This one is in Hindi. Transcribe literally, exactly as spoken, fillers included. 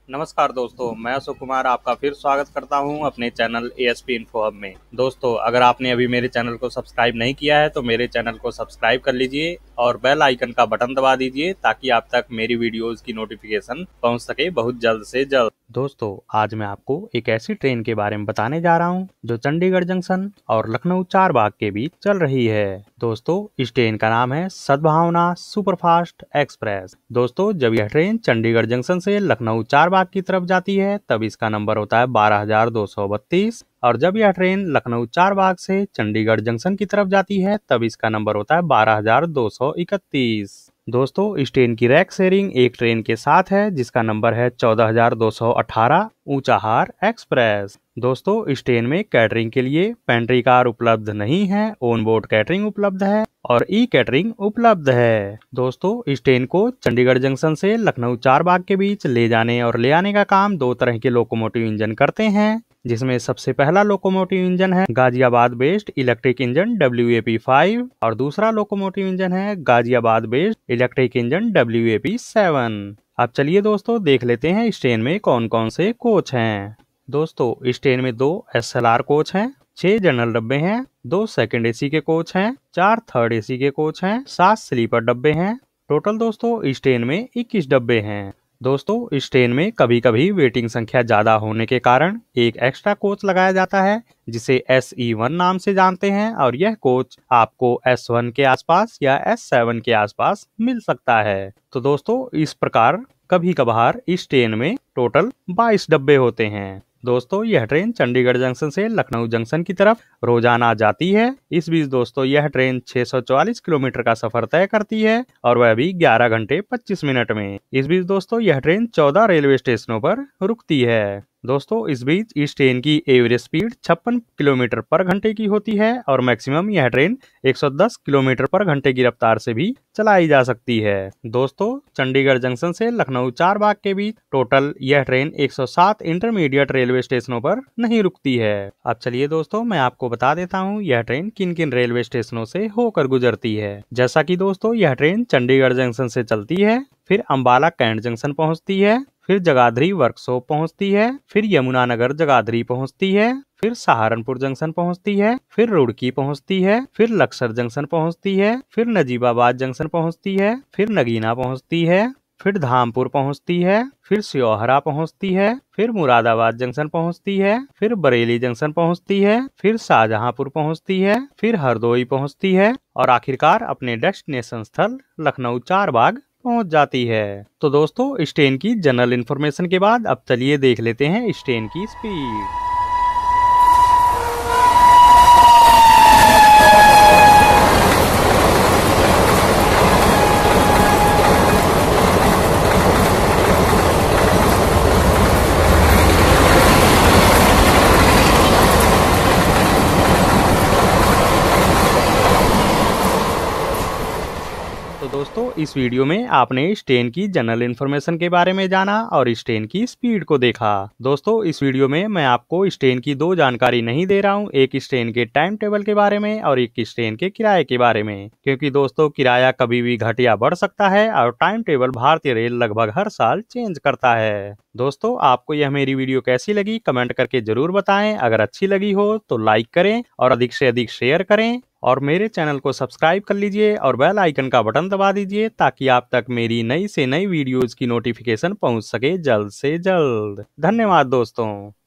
नमस्कार दोस्तों, मैं अशोक कुमार आपका फिर स्वागत करता हूं अपने चैनल एएसपी इन्फो हब में। दोस्तों, अगर आपने अभी मेरे चैनल को सब्सक्राइब नहीं किया है तो मेरे चैनल को सब्सक्राइब कर लीजिए और बेल आइकन का बटन दबा दीजिए ताकि आप तक मेरी वीडियोस की नोटिफिकेशन पहुंच सके बहुत जल्द से जल्द। दोस्तों, आज मैं आपको एक ऐसी ट्रेन के बारे में बताने जा रहा हूं जो चंडीगढ़ जंक्शन और लखनऊ चारबाग के बीच चल रही है। दोस्तों, इस ट्रेन का नाम है सद्भावना सुपरफास्ट एक्सप्रेस। दोस्तों, जब यह ट्रेन चंडीगढ़ जंक्शन से लखनऊ चारबाग की तरफ जाती है तब इसका नंबर होता है बारह हजार दो सौ बत्तीस, और जब यह ट्रेन लखनऊ चारबाग से चंडीगढ़ जंक्शन की तरफ जाती है तब इसका नंबर होता है बारह हजार दो सौ इकतीस। दोस्तों, इस ट्रेन की रैक शेयरिंग एक ट्रेन के साथ है जिसका नंबर है चौदह हजार दो सौ अठारह ऊंचाहार एक्सप्रेस। दोस्तों, इस ट्रेन में कैटरिंग के लिए पेंट्री कार उपलब्ध नहीं है, ऑन बोर्ड कैटरिंग उपलब्ध है और ई कैटरिंग उपलब्ध है। दोस्तों, इस ट्रेन को चंडीगढ़ जंक्शन से लखनऊ चारबाग के बीच ले जाने और ले आने का काम दो तरह के लोकोमोटिव इंजन करते हैं, जिसमें सबसे पहला लोकोमोटिव इंजन है Ghaziabad based electric engine W A P five और दूसरा लोकोमोटिव इंजन है Ghaziabad based electric engine W A P seven. अब चलिए दोस्तों, देख लेते हैं इस ट्रेन में कौन कौन से कोच हैं। दोस्तों, इस ट्रेन में दो एस एल आर कोच हैं, छह जनरल डब्बे हैं, दो सेकंड एसी के कोच हैं, चार थर्ड एसी के कोच हैं, सात स्लीपर डब्बे हैं। टोटल दोस्तों इस ट्रेन में इक्कीस डब्बे हैं। दोस्तों, इस ट्रेन में कभी कभी वेटिंग संख्या ज्यादा होने के कारण एक एक्स्ट्रा कोच लगाया जाता है जिसे एस ई वन नाम से जानते हैं, और यह कोच आपको एस वन के आसपास या एस सेवन के आसपास मिल सकता है। तो दोस्तों, इस प्रकार कभी कभार इस ट्रेन में टोटल बाईस डब्बे होते हैं। दोस्तों, यह ट्रेन चंडीगढ़ जंक्शन से लखनऊ जंक्शन की तरफ रोजाना जाती है। इस बीच दोस्तों यह ट्रेन छह सौ चौवालीस किलोमीटर का सफर तय करती है और वह भी ग्यारह घंटे पच्चीस मिनट में। इस बीच दोस्तों यह ट्रेन चौदह रेलवे स्टेशनों पर रुकती है। दोस्तों, इस बीच इस ट्रेन की एवरेज स्पीड छप्पन किलोमीटर पर घंटे की होती है और मैक्सिमम यह ट्रेन एक सौ दस किलोमीटर पर घंटे की रफ्तार से भी चलाई जा सकती है। दोस्तों, चंडीगढ़ जंक्शन से लखनऊ चारबाग के बीच टोटल यह ट्रेन एक सौ सात इंटरमीडिएट रेलवे स्टेशनों पर नहीं रुकती है। अब चलिए दोस्तों, मैं आपको बता देता हूँ यह ट्रेन किन किन रेलवे स्टेशनों से होकर गुजरती है। जैसा कि दोस्तों यह ट्रेन चंडीगढ़ जंक्शन से चलती है, फिर अंबाला कैंट जंक्शन पहुँचती है, फिर जगाधरी वर्कशॉप पहुंचती है, फिर यमुनानगर जगाधरी पहुंचती है, फिर सहारनपुर जंक्शन पहुंचती है, फिर रुड़की पहुंचती है, फिर लक्सर जंक्शन पहुंचती है, फिर नजीबाबाद जंक्शन पहुंचती है, फिर नगीना पहुंचती है, फिर धामपुर पहुंचती है, फिर सियोहरा पहुंचती है, फिर मुरादाबाद जंक्शन पहुंचती है, फिर बरेली जंक्शन पहुंचती है, फिर शाहजहांपुर पहुंचती है, फिर हरदोई पहुंचती है और आखिरकार अपने डेस्टिनेशन स्थल लखनऊ चारबाग पहुंच जाती है। तो दोस्तों, इस ट्रेन की जनरल इन्फॉर्मेशन के बाद अब चलिए देख लेते हैं इस ट्रेन की स्पीड। तो दोस्तों, इस वीडियो में आपने इस ट्रेन की जनरल इन्फॉर्मेशन के बारे में जाना और इस ट्रेन की स्पीड को देखा। दोस्तों, इस वीडियो में मैं आपको इस ट्रेन की दो जानकारी नहीं दे रहा हूं, एक इस ट्रेन के टाइम टेबल के बारे में और एक इस ट्रेन के किराए के बारे में, क्योंकि दोस्तों किराया कभी भी घट या बढ़ सकता है और टाइम टेबल भारतीय रेल लगभग हर साल चेंज करता है। दोस्तों, आपको यह मेरी वीडियो कैसी लगी कमेंट करके जरूर बताएं। अगर अच्छी लगी हो तो लाइक करें और अधिक से अधिक शेयर करें और मेरे चैनल को सब्सक्राइब कर लीजिए और बेल आइकन का बटन दबा दीजिए ताकि आप तक मेरी नई से नई वीडियोज की नोटिफिकेशन पहुंच सके जल्द से जल्द। धन्यवाद दोस्तों।